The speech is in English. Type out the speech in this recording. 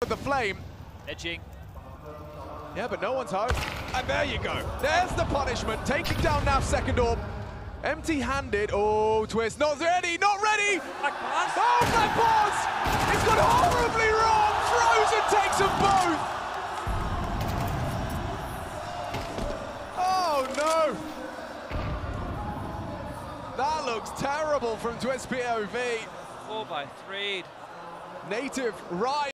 the flame. Edging. Yeah, but no one's home. And there you go. There's the punishment. Taking down Nav's second orb. Empty-handed. Oh, Twistzz. Not ready. Not ready. Black pass. Oh, black pass. It's gone horribly wrong. Frozen takes them both. Oh, no. That looks terrible from Twistzz POV. 4 by 3'd. Native right.